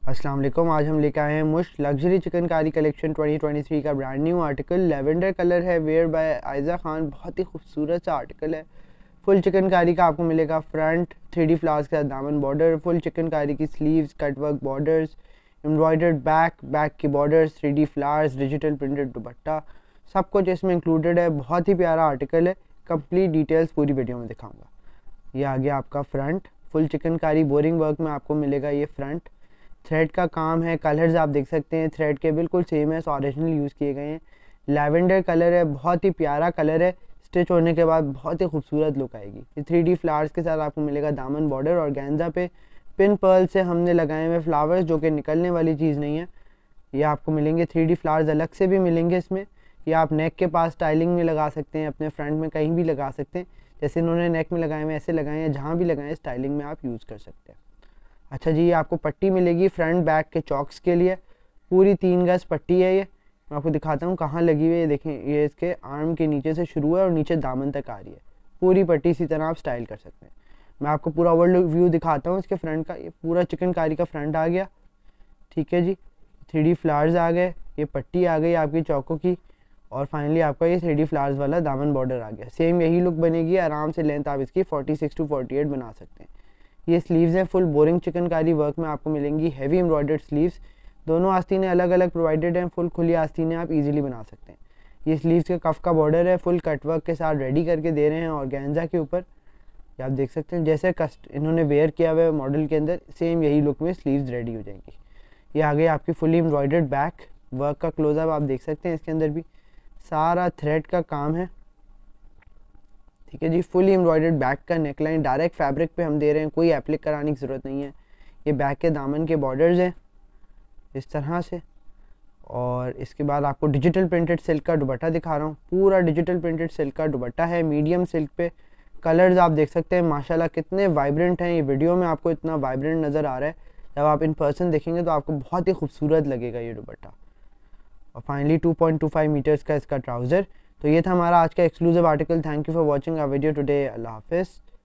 अस्सलाम वालेकुम। आज हम लेकर आए हैं मुश लग्जरी चिकनकारी कलेक्शन 2023 का brand new article. Lavender colour है, वेयर बाय आयजा खान। बहुत ही खूबसूरत सा आर्टिकल है। फुल चिकनकारी का आपको मिलेगा फ्रंट 3D फ्लावर्स के साथ दामन बॉर्डर, फुल चिकनकारी की sleeves, cutwork borders, embroidered back की borders, 3D flowers, digital printed dupatta, सब कुछ इसमें इंक्लूडेड है। बहुत ही प्यारा आर्टिकल है। कंप्लीट डिटेल्स पूरी वीडियो में दिखाऊंगा। ये आ गया आपका front, full chikankari boring work में आपको मिलेगा ये फ्रंट। थ्रेड का काम है, कलर्स आप देख सकते हैं थ्रेड के बिल्कुल सेम है, ओरिजिनल यूज़ किए गए हैं। लैवेंडर कलर है, बहुत ही प्यारा कलर है। स्टिच होने के बाद बहुत ही खूबसूरत लुक आएगी। ये 3D फ्लावर्स के साथ आपको मिलेगा दामन बॉर्डर और गेंजा पे पिन पर्ल से हमने लगाए हुए फ्लावर्स, जो कि निकलने वाली चीज़ नहीं है। ये आपको मिलेंगे 3D फ्लावर्स अलग से भी मिलेंगे इसमें। ये आप नेक के पास स्टाइलिंग में लगा सकते हैं, अपने फ्रंट में कहीं भी लगा सकते हैं। जैसे इन्होंने नेक में लगाए हुए ऐसे लगाए हैं, जहाँ भी लगाए हैं स्टाइलिंग में आप यूज़ कर सकते हैं। अच्छा जी, ये आपको पट्टी मिलेगी फ्रंट बैक के चॉक्स के लिए। पूरी 3 गज पट्टी है। ये मैं आपको दिखाता हूँ कहाँ लगी हुई है। ये देखें, ये इसके आर्म के नीचे से शुरू है और नीचे दामन तक आ रही है। पूरी पट्टी इसी तरह आप स्टाइल कर सकते हैं। मैं आपको पूरा ओवरऑल व्यू दिखाता हूँ इसके फ्रंट का। ये पूरा चिकनकारी का फ्रंट आ गया, ठीक है जी। 3D फ्लावर्स आ गए, ये पट्टी आ गई आपकी चौकों की, और फाइनली आपका ये 3D फ्लावर्स वाला दामन बॉर्डर आ गया। सेम यही लुक बनेगी। आराम से लेंथ आप इसकी 46 to 48 बना सकते हैं। ये स्लीव्स हैं, फुल बोरिंग चिकनकारी वर्क में आपको मिलेंगी हैवी एम्ब्रॉयडर्ड स्लीव्स। दोनों आस्तीनें अलग अलग प्रोवाइडेड हैं, फुल खुली आस्तीनें आप इजीली बना सकते हैं। ये स्लीव्स के कफ का बॉर्डर है, फुल कट वर्क के साथ रेडी करके दे रहे हैं और गेंजा के ऊपर। ये आप देख सकते हैं जैसे इन्होंने वेयर किया हुआ है मॉडल के अंदर, सेम यही लुक में स्लीव्स रेडी हो जाएंगी। ये आ गई आपकी फुली एम्ब्रॉयडर्ड बैक वर्क का क्लोजअप आप देख सकते हैं। इसके अंदर भी सारा थ्रेड का काम है, ठीक है जी। फुली एम्ब्रॉयडर्ड बैक का नेकलाइन डायरेक्ट फैब्रिक पे हम दे रहे हैं, कोई एप्लिक कराने की ज़रूरत नहीं है। ये बैक के दामन के बॉर्डर्स हैं इस तरह से, और इसके बाद आपको डिजिटल प्रिंटेड सिल्क का दुपट्टा दिखा रहा हूँ। पूरा डिजिटल प्रिंटेड सिल्क का दुपट्टा है, मीडियम सिल्क पे। कलर्स आप देख सकते हैं माशाल्लाह कितने वाइब्रेंट हैं। ये वीडियो में आपको इतना वाइब्रेंट नज़र आ रहा है, जब आप इन पर्सन देखेंगे तो आपको बहुत ही खूबसूरत लगेगा ये दुपट्टा। और फाइनली 2.25 मीटर्स का इसका ट्राउज़र। तो ये था हमारा आज का exclusive article. Thank you for watching our video today. अल्लाह हाफिज़।